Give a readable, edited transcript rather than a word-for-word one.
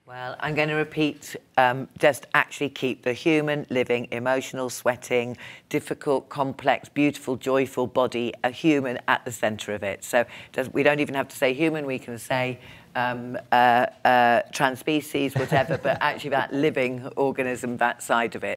Well, I'm going to repeat, just actually keep the human, living, emotional, sweating, difficult, complex, beautiful, joyful body, a human at the centre of it. So we don't even have to say human, we can say trans species, whatever, but actually that living organism, that side of it.